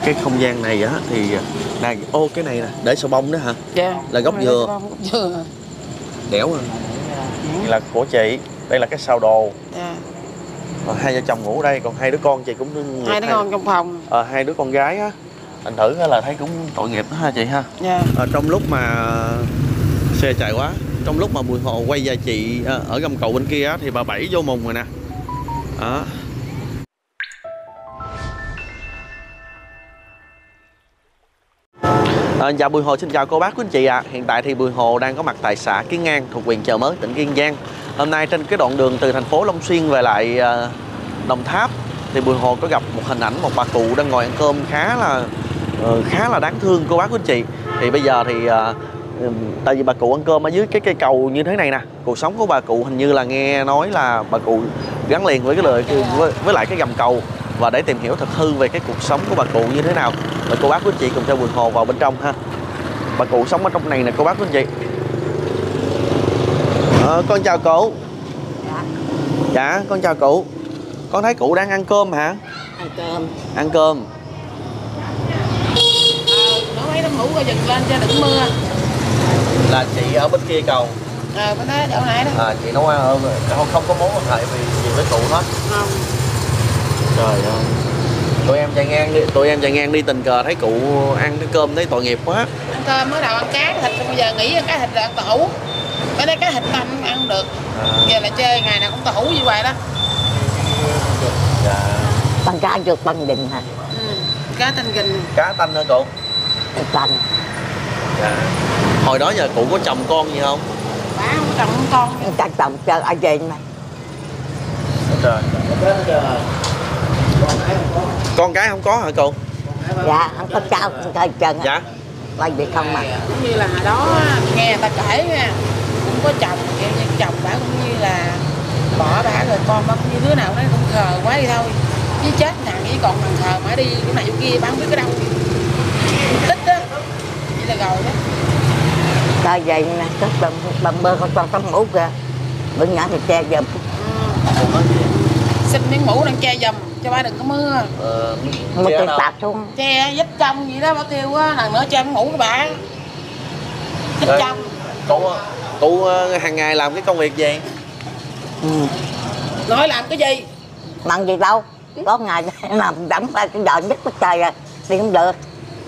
cái không gian này á thì này, ô cái này nè, để sầu bông đó hả? Dạ. Là gốc dừa. Gốc dừa. Đẻo à. Đây là của chị, đây là cái sào đồ. Dạ. Hai vợ chồng ngủ ở đây, còn hai đứa con chị cũng Hai đứa con trong phòng. Hai đứa con gái á, thành thử là thấy cũng tội nghiệp đó ha chị ha. Dạ. Trong lúc mà xe chạy quá, trong lúc mà Bùi Hồ quay về chị ở gầm cầu bên kia á, thì bà Bảy vô mùng rồi nè. Đó. Dạ Bùi Hồ xin chào cô bác quý anh chị ạ. Hiện tại thì Bùi Hồ đang có mặt tại xã Kiến Ngang thuộc huyện Chợ Mới, tỉnh Kiên Giang. Hôm nay trên cái đoạn đường từ thành phố Long Xuyên về lại Đồng Tháp thì Bùi Hồ có gặp một hình ảnh một bà cụ đang ngồi ăn cơm khá là đáng thương cô bác quý anh chị. Thì bây giờ thì tại vì bà cụ ăn cơm ở dưới cái cây cầu như thế này nè, cuộc sống của bà cụ hình như là nghe nói là bà cụ gắn liền với cái với lại cái gầm cầu. Và để tìm hiểu thật hư về cái cuộc sống của bà cụ như thế nào, mời cô bác quý anh chị cùng theo Bùi Hồ vào bên trong ha. Bà cụ sống ở trong này nè cô bác quý anh chị. Con chào cụ. Dạ con chào cụ. Con thấy cụ đang ăn cơm hả? Ăn cơm. Ăn cơm. Nó mấy nó ngủ rồi dừng lên cho đừng mưa. Là chị ở bên kia cầu. Bên đó chỗ này đó. Chị nấu ăn không có mối quan hệ gì với cụ hết. Không. Trời ơi. Tụi em chạy ngang đi tình cờ thấy cụ ăn cái cơm thấy tội nghiệp quá. Ăn cơm mới đầu ăn cá thịt, bây giờ nghỉ ăn cá thịt là ăn tàu. Cái đấy cá thịt tâm ăn không được. Giờ là chơi ngày nào cũng tàu như vậy đó. Dạ. Con cá được bằng đình hả? Cá tanh gình. Cá tanh hả cụ? Tanh. Dạ. Hồi đó giờ cụ có chồng con gì không? Bà không có chồng con. Chắc chồng chơi ở trên này. Trời. Con cái không có hả cụ? Dạ, không có cháu, không có chân. Dạ. Bởi vì không mà. Cũng như là hồi đó nghe người ta kể nha, cũng có chồng, kiểu như chồng bà cũng như là bỏ bà rồi con bà cũng như đứa nào nó cũng khờ quá đi thôi. Chứ chết nặng với còn thằng khờ mà đi cái này chỗ kia bà không biết cái đâu. Tích đó. Vậy là rồi đó. Tại vậy nè, có bầm bơ con tắm mũ kìa. Bữa nhỏ thì che giùm. Xin miếng mũ đang che giùm cho ba đừng có mưa. Mưa che tạt xuống. Che giúp trong vậy đó, bảo tiêu á, lần nữa che miếng mũ của bà. Giúp trong. Cụ hàng ngày làm cái công việc gì? Nói làm cái gì? Bằng gì đâu. Có ngày làm đẫm ra cái đợn nhất cái trời rồi. Thì không được.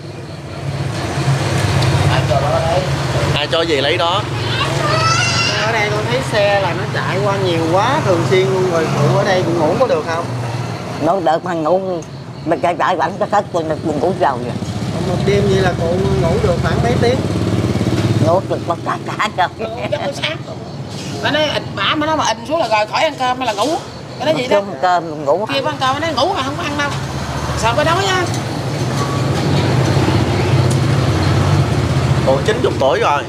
Ai cho gì lấy đó? Ở đây con thấy xe là nó chạy qua nhiều quá thường xuyên luôn rồi, cụ ở đây cũng ngủ có được không? Ngủ được mà ngủ mình chạy chạy vẫn có thất quân được buồn ngủ rồi. Một đêm vậy là cụ ngủ được khoảng mấy tiếng? Ngủ được một cả rồi. Chắc có sáng. Bà nói ịt bả mà nó mà ịn xuống là rồi khỏi ăn cơm hay là ngủ. Cái đó gì đó. Không cơm ngủ. Kia ăn cơm nó ngủ mà không có ăn đâu. Sao phải đói á. Cụ 90 tuổi rồi.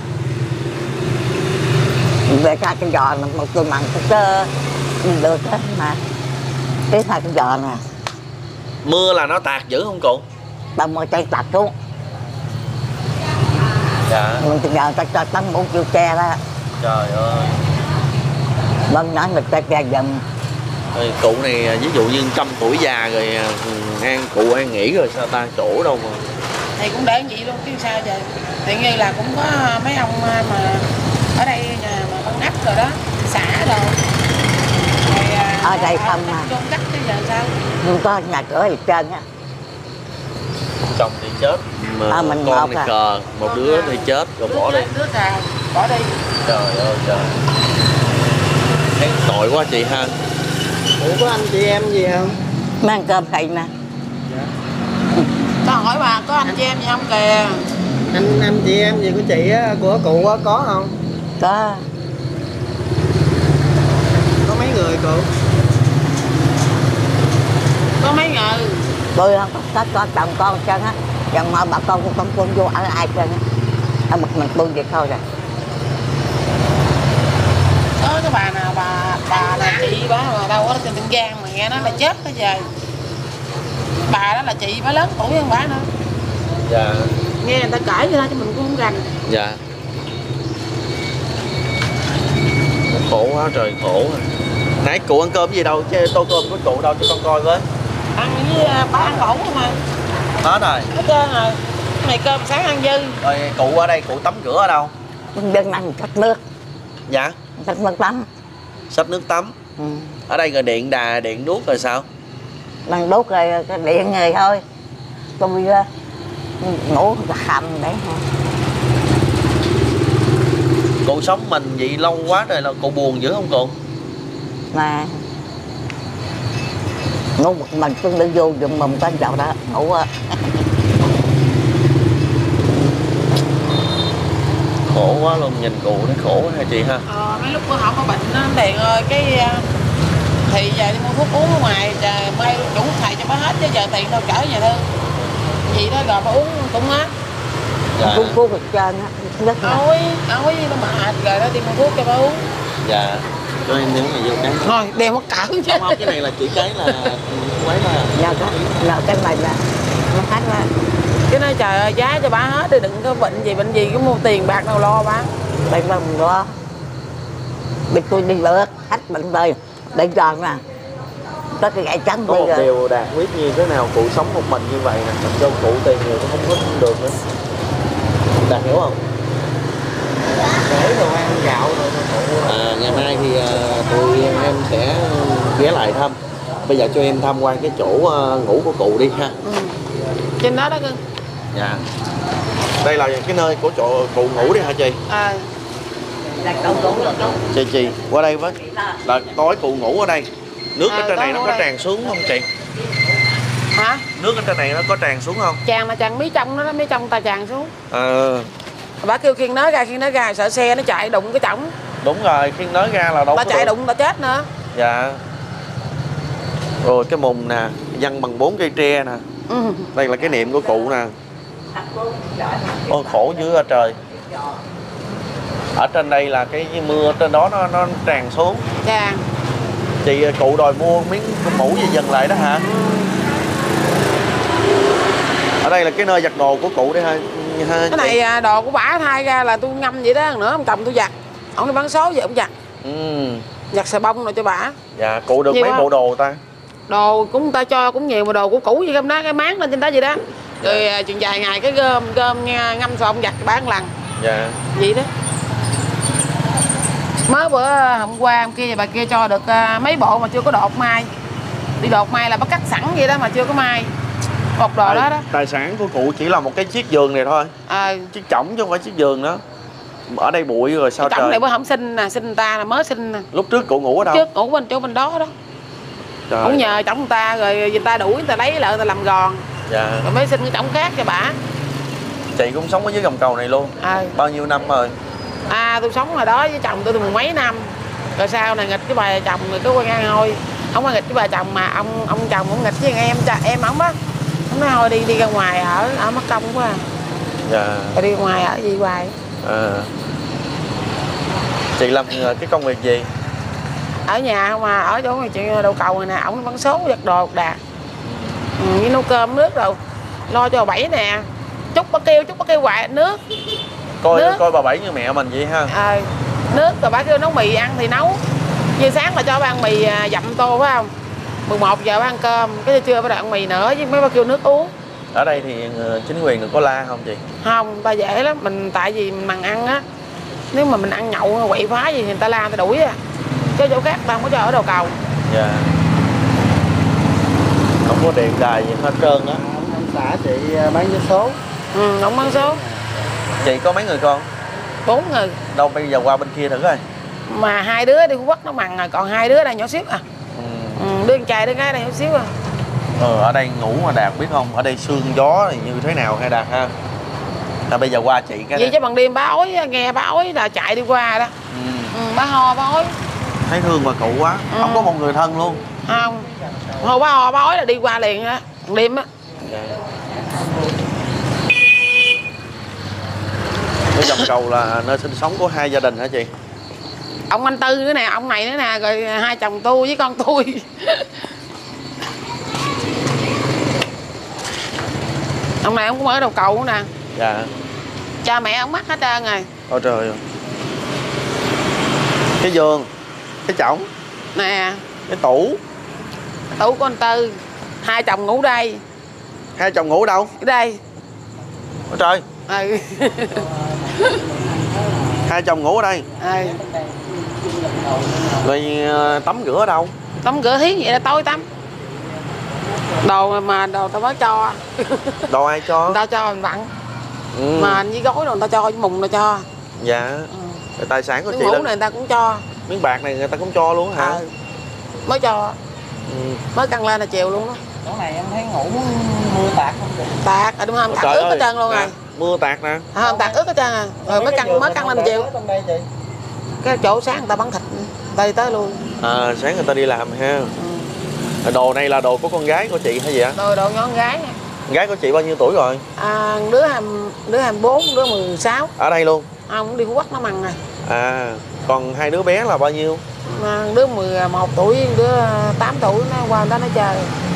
Về ra cái giò là một người mặn cái được hết mà. Cái hai cái giò nè. Mưa là nó tạt dữ không cụ? Bằng một cây tạt xuống. Dạ. Mình bây giờ ta cho tấm mũ kêu che đó. Trời ơi. Vâng nói mình ta che giùm. Rồi cụ này ví dụ như 100 tuổi già rồi cụ ăn nghỉ rồi sao ta, chỗ đâu mà. Thì cũng để vậy luôn chứ sao giờ. Tự nhiên là cũng có mấy ông mà ở đây nhà mà con ấp rồi đó, xã rồi. Ở đây không mà. Chôn cắt chứ giờ sao? Không có nhà cửa gì trơn á. Chồng thì chết mà mình con thì cờ, một đứa thì chết rồi bỏ đi. Đứa cờ bỏ đi. Trời ơi trời. Thấy tội quá chị ha. Ủa có anh chị em gì không? Mang cơm thầy nè. Dạ. Tao hỏi bà có anh chị em gì không kìa? Anh chị em gì của chị á, của cụ á, có không? Có. Có mấy người cụ? Có mấy người. Tôi không có chồng con chân á. Chồng mà bà con cũng không quân vô ở ai chân á. Ở một mình tôi vậy thôi rồi. Có cái bà nào bà là chị bà mà đâu có trên Tiền Giang mà nghe nói là chết tới giờ. Bà đó là chị bà lớn tuổi hơn bà nữa. Dạ. Nghe người ta kể vậy thôi chứ mình cũng không rành. Dạ. Khổ quá trời khổ. Nãy cụ ăn cơm gì đâu chứ tô cơm của cụ đâu cho con coi với. Ăn với bà ăn ổn không mà. Hết rồi. Hết trơn rồi. Này cơm sáng ăn dư. Rồi cụ ở đây, cụ tắm rửa ở đâu? Dân ăn cắt nước. Dạ. Cắt nước tắm. Xách nước tắm. Ừ. Ở đây rồi điện đà, điện đuốc rồi sao? Đang đốt rồi cái điện người thôi. Tôi ngủ hầm đấy hả? Cụ sống mình vậy lâu quá rồi là cụ buồn dữ không cụ? Mà ngủ một mình tôi đi vô giùm mầm con dạo đó ngủ. Khổ quá luôn, nhìn cụ thấy khổ quá hả chị ha? Mấy lúc bữa họ có bệnh đó Đèn ơi, cái thì giờ đi mua thuốc uống ở ngoài, trời may chủ thầy cho bà hết chứ giờ tiền đâu chở nhà thương. Vậy đó rồi bà uống cũng hết. Dạ. Cô được trên á, rất là Ôi nó mệt rồi đó đi mua thuốc cho bà uống. Dạ. Cho em nếu mà vô cái. Thôi đeo mất cỡ chứ. Không, cái này là chỉ cái là quấy thôi à. nhờ cái này là nó hết ra. Cái nói trời ơi giá cho bà hết đi, đừng có bệnh gì cái mua tiền bạc đâu lo bà. Đây mà mình lo. Bây tôi đi lượt hết bệnh rồi. Đây giòn nè. Có cái gãy trắng Có bây một giờ. điều Đạt biết như thế nào cụ sống một mình như vậy nè, mình cho cụ tiền nhiều cũng không có được nữa. Đạt hiểu không? Để đồ ăn gạo rồi cụ. Ngày mai thì tụi em sẽ ghé lại thăm. Bây giờ cho em tham quan cái chỗ ngủ của cụ đi ha. Ừ. Trên đó đó cưng. Dạ. Đây là cái nơi của chỗ cụ ngủ đi hả chị? Là cậu ngủ rồi cậu. Chị qua đây với. Là tối cụ ngủ ở đây. Nước ở trên này nó có đây. tràn xuống không chị? Hả? Nước ở trên này nó có tràn xuống không? Tràn là tràn mí trong đó, mí trong ta tràn xuống. Bà kêu khiêng nới ra sợ xe nó chạy đụng cái chổng. Đúng rồi, khiêng nới ra là đâu Ta có chạy được. đụng ta chết nữa. Dạ. Rồi cái mùng nè, văng bằng 4 cây tre nè. Đây là cái niệm của cụ nè. Ôi khổ dữ ở trời. Ở trên đây là cái mưa trên đó nó tràn xuống. Tràn. Chị cụ đòi mua miếng mũ gì dần lại đó hả? Ở đây là cái nơi giặt đồ của cụ đấy ha. Cái này đồ của bả thay ra là tôi ngâm vậy đó, nữa ông chồng tôi giặt. Ông đi bán số vậy ông giặt. Giặt xà bông rồi cho bả. Dạ, cụ được nhiều mấy không? bộ đồ ta? Đồ cũng ta cho cũng nhiều mà đồ của cũ vậy không đó, cái máng lên trên đó vậy đó. Rồi chừng vài ngày cái gom ngâm xà bông giặt bán lần. Dạ. Vậy đó. Mới bữa hôm qua hôm kia bà kia cho được mấy bộ mà chưa có đột mai. Đi đột mai là bắt cắt sẵn vậy đó mà chưa có mai. Một đồ đó đó. Tài sản của cụ chỉ là một cái chiếc giường này thôi. Chiếc chõng chứ không phải chiếc giường đó. Ở đây bụi rồi sao trời. Chõng này bữa không sinh nè, sinh người ta là mới sinh nè. Lúc trước cụ ngủ ở đâu? Trước ngủ bên chỗ bên đó đó. Trời. Cũng nhờ chồng người ta rồi người ta đuổi người ta lấy lại người ta làm gòn. Dạ. Rồi mới xin cái chõng khác cho bả. Chị cũng sống ở dưới gầm cầu này luôn. Bao nhiêu năm rồi? Tôi sống ở đó với chồng tôi mười mấy năm. Rồi sau này nghịch với bà chồng rồi cứ quen ăn thôi. Không có nghịch với bà chồng mà ông chồng cũng nghịch với em ổng á. Ông nói thôi đi ra ngoài ở mất công quá. Dạ. Rồi đi ngoài ở gì hoài. Chị làm cái công việc gì? Ở nhà không mà ở chỗ chuyện đầu cầu này nè, ổng bán số giặt đồ đạt. Với nấu cơm nước rồi lo cho bà Bảy nè. Chút bà kêu hoài nước. Coi bà Bảy như mẹ mình vậy ha. Nước rồi bà kêu nấu mì ăn thì nấu. Như sáng là cho bà ăn mì dặm tô phải không? 11 giờ bà ăn cơm, cái trưa bà ăn mì nữa chứ mấy bà kêu nước uống. Ở đây thì chính quyền được có la không chị? Không, ta dễ lắm, tại vì mình mặn ăn á. Nếu mà mình ăn nhậu quậy phá gì thì người ta la người ta đuổi à. Chứ chỗ khác ta không có cho ở đầu cầu. Dạ. Không có điện đài gì hết trơn á. Ông xã chị bán vé số. Không bán số. Chị có mấy người con? 4 người. Đâu bây giờ qua bên kia thử coi. Mà 2 đứa đi Phú Quốc nó mặn rồi, còn 2 đứa đây nhỏ xíu à. Đứa con trai đứa gái đây nhỏ xíu à. Ở đây ngủ mà Đạt biết không? Ở đây sương gió thì như thế nào hay Đạt ha? Bây giờ qua chị cái vậy chứ bằng đêm bá ói, nghe bá ói là chạy đi qua đó. Bá ho bá ói. Thấy thương bà cụ quá. Không có một người thân luôn. Không. Hồi bá ho bá ói là đi qua liền á. Đêm á. Cái dòng cầu là nơi sinh sống của 2 gia đình hả chị? Ông anh Tư nữa nè, ông này nữa nè, rồi 2 chồng tôi với con tôi. Ông này ông cũng ở đầu cầu nữa nè. Dạ. Cha mẹ ông mắc hết trơn rồi. Ôi trời ơi. Cái giường, cái chõng Nè. Cái tủ Tủ của anh Tư. 2 chồng ngủ đây. Hai chồng ngủ ở đâu? Ở đây. Ôi trời. Ừ. Hai chồng ngủ ở đây. Ừ. Rồi tắm rửa ở đâu? Tắm rửa hiến vậy là tối tắm. Đồ mà đồ tao mới cho. Đồ ai cho? Người ta cho mình vặn. Ừ. Mà với gối đồ người ta cho, với mùng người ta cho. Dạ. Rồi tài sản của Miếng chị ngủ là này người ta cũng cho. miếng bạc này người ta cũng cho luôn hả? Mới cho. Ừ. Mới căng lên là chiều luôn đó. Chỗ này em thấy ngủ mưa tạt không chị? Tạt, đúng không? Tạt Trời ướt ơi, hết trơn luôn nè, rồi. mưa tạt nè. Không, tạt ướt hết trơn à. Rồi mới căng lên chiều. Trong đây chị. Cái chỗ sáng người ta bắn thịt đây tới luôn. À, sáng người ta đi làm ha. Ừ. Đồ này là đồ của con gái của chị hay gì ạ? Đồ nhỏ con gái. Con gái của chị bao nhiêu tuổi rồi? À, đứa 24, đứa 16. Ở đây luôn. Ông đi Phú Quốc nó mặn rồi. À, còn hai đứa bé là bao nhiêu? Mà đứa 11 tuổi, đứa 8 tuổi nó qua người ta nó chơi.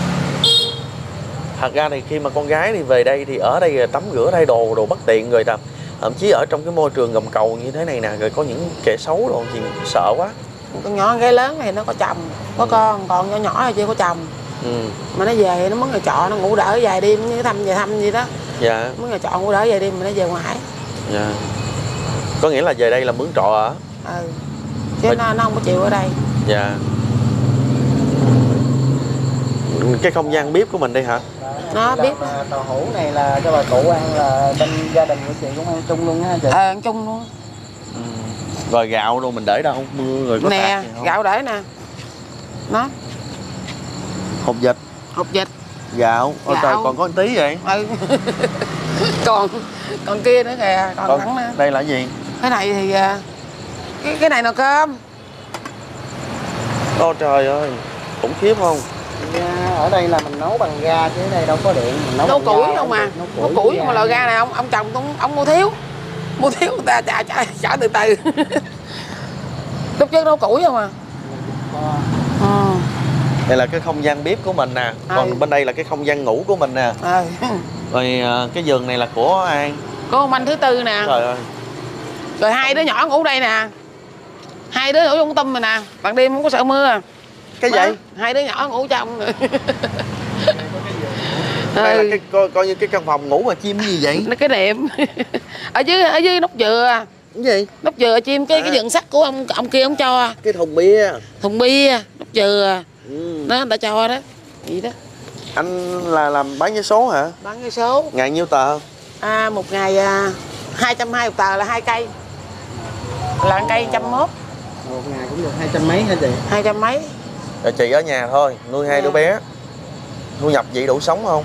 Thật ra thì khi mà con gái đi về đây thì ở đây tắm rửa đây đồ bất tiện rồi ta. Thậm chí ở trong cái môi trường gầm cầu như thế này nè, rồi có những kẻ xấu rồi gì sợ quá. Con nhỏ gái lớn thì nó có chồng, có con, còn nhỏ nhỏ thì chưa có chồng. Ừ. Mà nó về nó mướn nhà trọ, nó ngủ đỡ vài đêm như thăm về thăm gì đó. Dạ. Mướn nhà trọ ngủ đỡ vài đêm mà nó về ngoài. Dạ. Có nghĩa là về đây là mướn trọ ở. Ừ. Chứ nó không có chịu ở đây. Dạ. Cái không gian bếp của mình đây hả? Nó biết. Tàu hũ này là cho bà cụ ăn, là bên gia đình của chị cũng ăn chung luôn ha chị? Ăn chung luôn. Ừ. Rồi gạo đâu mình để đâu? Mưa rồi có Nè, tạt gì không? gạo để nè. Nó. Hột vịt. Hột vịt. Gạo. Ôi trời, còn có một tí vậy? Ừ. còn kia nữa kìa, còn thẳng nữa. Đây là gì? Cái này thì cái này là cơm. Ôi trời ơi, khủng khiếp không? Ở đây là mình nấu bằng ga chứ ở đây đâu có điện, mình Nấu bằng củi ga, không mà. nấu Nấu củi với nhưng mà loại ga này ông chồng ông mua thiếu. Mua thiếu người ta trả từ từ. Lúc trước nấu củi không à. Ừ. Đây là cái không gian bếp của mình nè. Còn bên đây là cái không gian ngủ của mình nè. Ừ. Rồi cái giường này là của ai? Có ông anh thứ tư nè. Trời ơi. Rồi hai đứa nhỏ ngủ đây nè. Hai đứa ngủ trong tâm rồi nè. Ban đêm không có sợ mưa. Cái gì? Hai đứa nhỏ ngủ trong. Đây là cái coi như cái căn phòng ngủ mà chim gì vậy? Nó cái đệm. ở dưới nóc dừa. Cái gì? Nóc dừa chim cái giường sắt của ông kia ông cho. Cái thùng bia. Thùng bia, nóc dừa. Ừ. Đó người ta cho đó. Vậy đó. Anh là làm bán vé số hả? Bán cái số. Ngày nhiêu tờ? Một ngày 220 một tờ là 2 cây. Là 1 cây 101. Một ngày cũng được 200 mấy hả chị? 200 mấy. Rồi chị ở nhà thôi, nuôi hai đứa bé. Thu nhập vậy đủ sống không?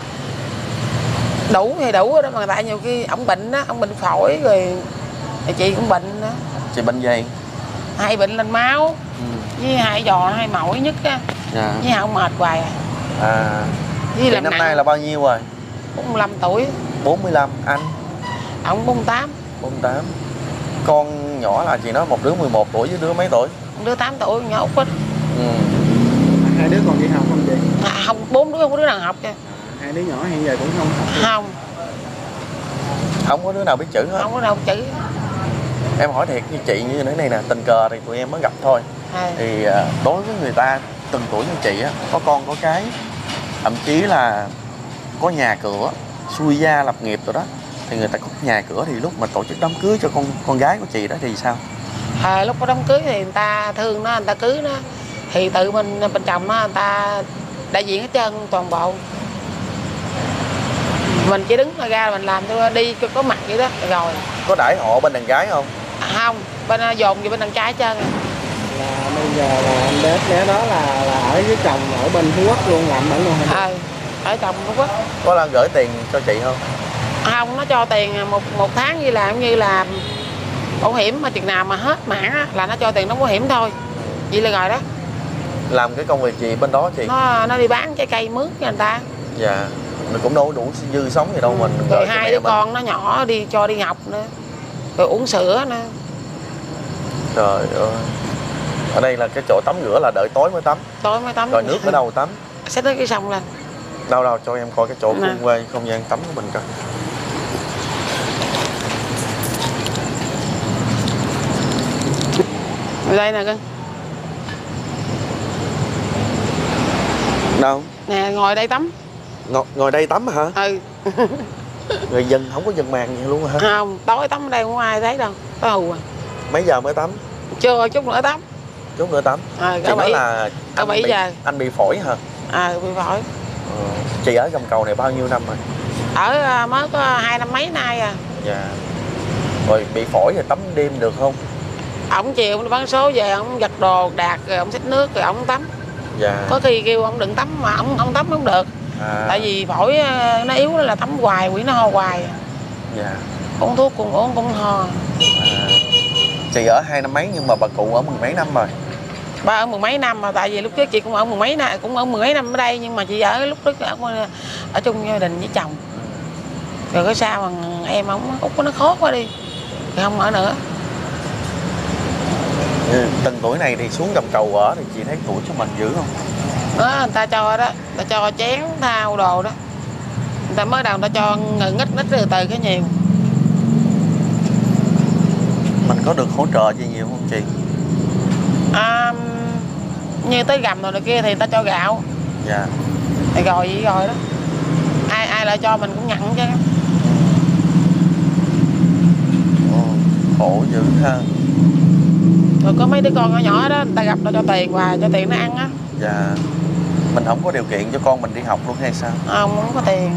Đủ thì đủ đó, mà tại nhiều khi ổng bệnh đó, ổng bệnh phổi rồi chị cũng bệnh đó. Chị bệnh gì? Hai bệnh lên máu. Với hai giò hai mỏi nhất á. Dạ. Với ông mệt hoài à. À. Với Chị làm năm nặng. nay là bao nhiêu rồi? 45 tuổi. 45, anh? Ông 48. 48. Con nhỏ là chị nói một đứa 11 tuổi với đứa mấy tuổi? Đứa 8 tuổi, nhỏ út ít. Ừ. Hai đứa còn đi học không chị? Không, 4 đứa không có đứa nào học chứ. Hai đứa nhỏ hiện giờ cũng không học. Không. Không có đứa nào biết chữ hết. Không có đâu chữ. Em hỏi thiệt như chị như thế này nè, tình cờ thì tụi em mới gặp thôi. Thì đối với người ta từng tuổi như chị á, có con có cái, thậm chí là có nhà cửa, xuôi gia lập nghiệp rồi đó, thì người ta có nhà cửa thì lúc mà tổ chức đám cưới cho con gái của chị đó thì sao? Lúc có đám cưới thì người ta thương nó, người ta cưới nó, thì tự mình bên chồng nó, người ta đại diện hết trơn toàn bộ. Mình chỉ đứng ra mình làm thôi, đi có mặt vậy đó rồi. Có đãi họ bên đàn gái không? Không, bên dồn về bên đàn trai hết trơn. Là bây giờ là em bé đó là ở với chồng ở bên Phú Quốc luôn, làm ở luôn hả? Ở chồng Phú Quốc. Có là gửi tiền cho chị không? Không, nó cho tiền một tháng như là bảo hiểm, mà chừng nào mà hết mãn á, là nó cho tiền đóng bảo hiểm thôi. Vậy là rồi đó. Làm cái công việc gì bên đó chị? Nó đi bán trái cây mướn cho người ta. Dạ. Mình cũng đâu đủ dư sống gì đâu mình. Rồi hai đứa con nó nhỏ cho đi học nữa. Rồi uống sữa nữa. Trời ơi. Ở đây là cái chỗ tắm rửa là đợi tối mới tắm. Tối mới tắm. Rồi nước ở đâu tắm? Xách tới cái sông lên. Đâu cho em coi cái chỗ khung quay không gian tắm của mình coi. Ở đây nè cưng. Đâu? Nè ngồi đây tắm. Ngồi đây tắm hả? Ừ. Người dân không có dân màn gì luôn hả? Không, tối tắm ở đây không có ai thấy đâu. Tối hù à. Mấy giờ mới tắm? Chưa, chút nữa tắm. Chút nữa tắm. Chị nói là cỡ 7 giờ. Anh bị phổi hả? Bị phổi. Chị ở gầm cầu này bao nhiêu năm rồi? Ở mới có 2 năm mấy nay à. Dạ. Rồi bị phổi rồi tắm đêm được không? Ổng chiều ổng bán số về, ổng giặt đồ đạt rồi ổng xách nước rồi ổng tắm. Dạ. Có khi kêu ổng đừng tắm mà ổng tắm không được. Tại vì phổi nó yếu là tắm hoài, quỷ nó ho hoài. Dạ. Uống thuốc cũng uống cũng ho. Chị ở 2 năm mấy nhưng mà bà cụ ở mười mấy năm rồi. Ba ở mười mấy năm mà, tại vì lúc trước chị cũng ở mười mấy năm ở đây, nhưng mà chị ở lúc trước ở chung gia đình với chồng. Rồi cái sao mà em ổng nó khó quá đi thì không ở nữa. Từng tuổi này thì xuống gầm cầu ở thì chị thấy tuổi cho mình dữ không? Đó, người ta cho đó, người ta cho chén thao đồ đó. Người ta mới đầu người ta cho ngít từ từ cái nhiều. Mình có được hỗ trợ gì nhiều không chị? Như tới gầm rồi này kia thì người ta cho gạo. Dạ. Thì rồi vậy rồi đó. Ai lại cho mình cũng nhận chứ. Khổ dữ ha. Rồi có mấy đứa con nhỏ nhỏ đó, người ta gặp, người ta cho tiền và cho tiền nó ăn á. Dạ. Mình không có điều kiện cho con mình đi học luôn hay sao? Không có tiền.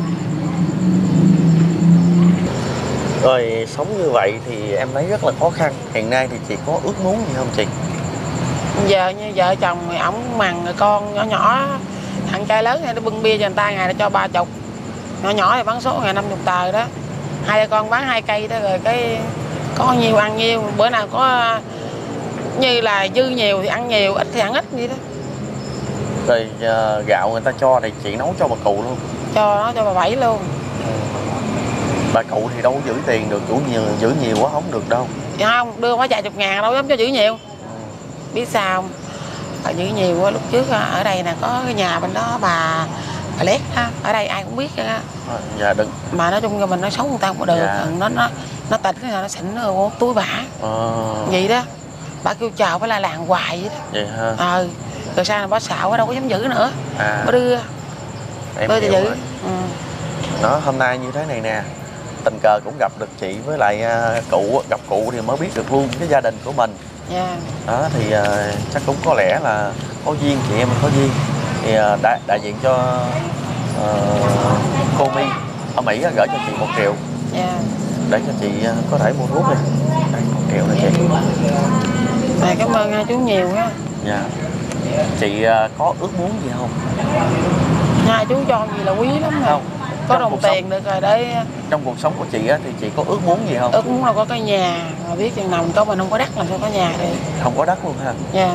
Rồi sống như vậy thì em thấy rất là khó khăn. Hiện nay thì chị có ước muốn gì không chị? Giờ như vợ chồng thì ổng mằn con nhỏ nhỏ, thằng trai lớn này nó bưng bia cho người ta ngày nó cho 30, nhỏ nhỏ thì bán số ngày 50 tờ đó. Hai con bán 2 cây đó, rồi cái có nhiều ăn nhiều, bữa nào có như là dư nhiều thì ăn nhiều, ít thì ăn ít vậy đó. Rồi gạo người ta cho thì chị nấu cho bà cụ luôn? Cho bà Bảy luôn. Bà cụ thì đâu có giữ tiền được, giữ nhiều quá không được đâu. Dạ không, đưa quá vài chục ngàn đâu dám cho giữ nhiều. Biết sao không? Bà giữ nhiều quá, lúc trước ở đây nè có cái nhà bên đó bà Lét á, ở đây ai cũng biết á. Dạ đừng. Mà nói chung là mình nói xấu người ta không có được. Dạ. Nó tỉnh nó xỉn nó túi bả. Vậy đó. Bà kêu chào phải la làng hoài vậy đó. Vậy ha. Rồi sao là bà xạo đâu có dám giữ nữa. Bà đưa. Em đưa thì giữ. Đó, hôm nay như thế này nè, tình cờ cũng gặp được chị với lại cụ, gặp cụ thì mới biết được luôn cái gia đình của mình. Dạ. Đó thì chắc cũng có lẽ là có duyên, chị em có duyên. Thì đại diện cho cô My ở Mỹ gửi cho chị 1 triệu. Dạ. Để cho chị có thể mua thuốc đi. Đây 1 triệu này chị. Dạ, cảm ơn hai chú nhiều ha. Dạ. Chị có ước muốn gì không? Hai chú cho gì là quý lắm rồi. Không. Có đồng tiền được rồi để trong cuộc sống của chị á, thì chị có ước muốn gì không? Ước muốn là có cái nhà, mà biết chừng nào mình có, mình không có đất làm sao có nhà đi. Không có đất luôn ha? Dạ.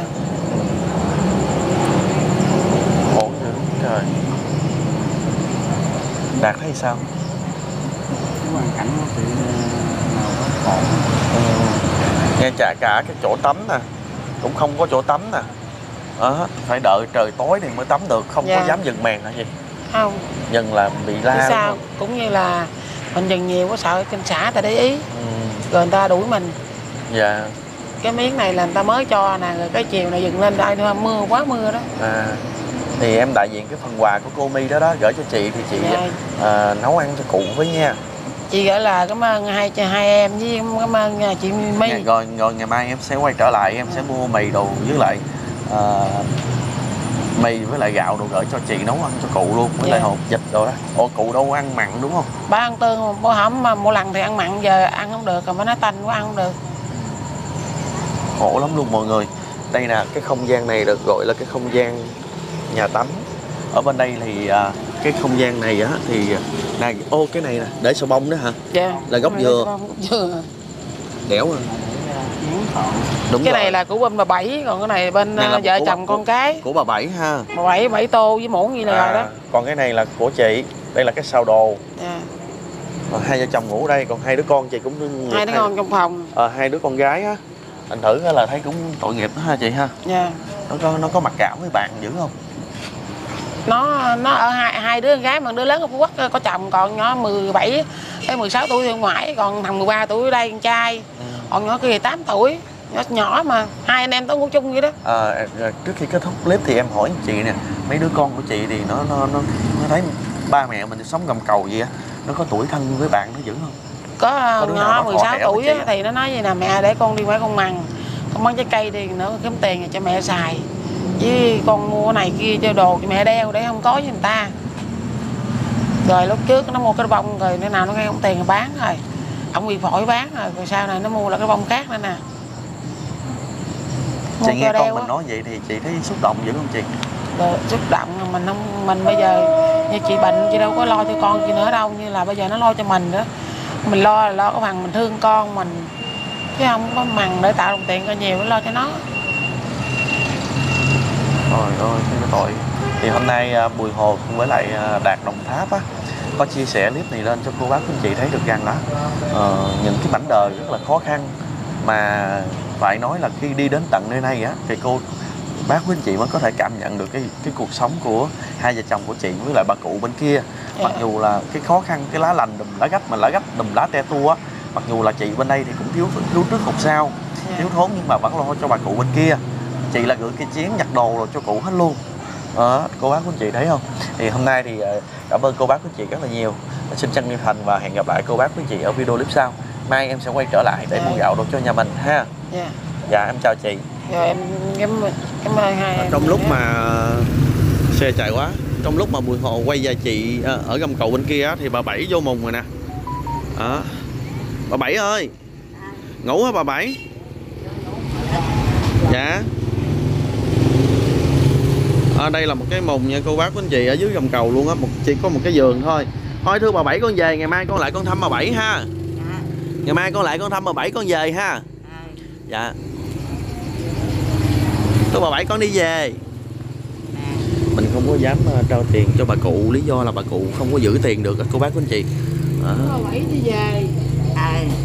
Khổ dữ trời. Đạt thấy sao? Cái hoàn cảnh của chị khổ. Nghe cả cái chỗ tắm nè, cũng không có chỗ tắm nè. Phải đợi trời tối thì mới tắm được, không có dám dừng màn hả gì? Không. Dừng là bị la sao? luôn. Cũng như là mình dừng nhiều có sợ trên xã ta để ý. Rồi người ta đuổi mình. Dạ. Cái miếng này là người ta mới cho nè, rồi cái chiều này dừng lên đây nữa, mưa quá mưa đó. Thì em đại diện cái phần quà của cô My đó gửi cho chị thì chị nấu ăn cho cụ với nha. Chị gửi là cảm ơn hai em với cảm ơn chị My. Rồi ngày mai em sẽ quay trở lại, em sẽ mua mì đồ với lại mì với lại gạo đồ gửi cho chị nấu ăn cho cụ luôn, với lại hột vịt đồ đó. Cụ đâu ăn mặn đúng không? Ba ăn tương, bố hổm mà mỗi lần thì ăn mặn, giờ ăn không được, còn mới nói tanh quá ăn không được. Khổ lắm luôn mọi người. Đây nè, cái không gian này được gọi là cái không gian nhà tắm. Ở bên đây thì cái không gian này á thì này, cái này nè, để sầu bông đó hả? Dạ. Là gốc dừa. Đẻo rồi. Đúng cái rồi. này là của bên bà Bảy, còn cái này bên vợ chồng con cái. Của bà Bảy ha. Bà Bảy tô với muỗng gì là rồi đó. Còn cái này là của chị. Đây là cái sào đồ. Dạ. Hai vợ chồng ngủ ở đây, còn hai đứa con chị cũng hai đứa con trong phòng. Hai đứa con gái á. Anh thử là thấy cũng tội nghiệp đó ha chị ha. Dạ. Nó có mặc cảm với bạn dữ không? Nó ở hai đứa con gái, mà đứa lớn ở Phú Quốc có chồng, còn nhỏ 17 tới 16 tuổi thì ngoại, còn thằng 13 tuổi ở đây con trai. Còn nhỏ kia 8 tuổi, nhỏ mà hai anh em tối ngủ chung vậy đó. Trước khi kết thúc clip thì em hỏi chị nè, mấy đứa con của chị thì nó thấy ba mẹ mình sống gầm cầu vậy á, nó có tuổi thân với bạn nó dữ không? Có đứa nào nhỏ nó 16 thọ hẻo tuổi với chị á, không? thì nó nói vậy nè, mẹ để con đi quay con măng trái cây đi nữa kiếm tiền cho mẹ xài, chứ con mua cái này kia cho đồ cho mẹ đeo để không có với người ta. Rồi lúc trước nó mua cái bông rồi nơi nào nó nghe không tiền rồi bán rồi, ông bị phổi bán rồi sau này nó mua là cái bông khác nữa nè. Mua Chị nghe cho con đeo mình á. nói vậy thì chị thấy xúc động dữ không chị? Rồi, xúc động mình không, mình bây giờ như chị bệnh chị đâu có lo cho con chị nữa đâu, như là bây giờ nó lo cho mình nữa. Mình lo là lo cái phần mình thương con mình, chứ không có mằng để tạo đồng tiền cho nhiều để lo cho nó. Trời ơi, cái tội. Thì hôm nay Bùi Hồ cùng với lại Đạt Đồng Tháp á, có chia sẻ clip này lên cho cô bác anh chị thấy được rằng đó, những cái mảnh đời rất là khó khăn mà phải nói là khi đi đến tận nơi này á thì cô bác quý anh chị mới có thể cảm nhận được cái cuộc sống của hai vợ chồng của chị với lại bà cụ bên kia. Mặc dù là cái khó khăn, cái lá lành đùm lá gách mà lá gách đùm lá te tua á, mặc dù là chị bên đây thì cũng thiếu trước hụt sau, thiếu thốn nhưng mà vẫn lo cho bà cụ bên kia. Chị là gửi cái chén nhặt đồ rồi cho cụ hết luôn. Cô bác của anh chị thấy không? Thì hôm nay thì cảm ơn cô bác của anh chị rất là nhiều. Xin chân chân thành và hẹn gặp lại cô bác của anh chị ở video clip sau. Mai em sẽ quay trở lại để mua gạo đồ cho nhà mình ha. Dạ em chào chị. Rồi em cảm ơn hai em. Trong lúc mà xe chạy quá, trong lúc mà Bùi Hồ quay về chị ở gầm cầu bên kia á, thì bà Bảy vô mùng rồi nè. Bà Bảy ơi, ngủ hả bà Bảy? Dạ. Đây là một cái mùng nha cô bác của anh chị, ở dưới gầm cầu luôn á, chỉ có một cái giường thôi. Thôi thưa bà Bảy, con về, ngày mai con lại con thăm bà Bảy ha. Ngày mai con lại con thăm bà Bảy, con về ha. Dạ. Thưa bà Bảy, con đi về. Mình không có dám trao tiền cho bà cụ, lý do là bà cụ không có giữ tiền được cô bác của anh chị. Bà Bảy đi về.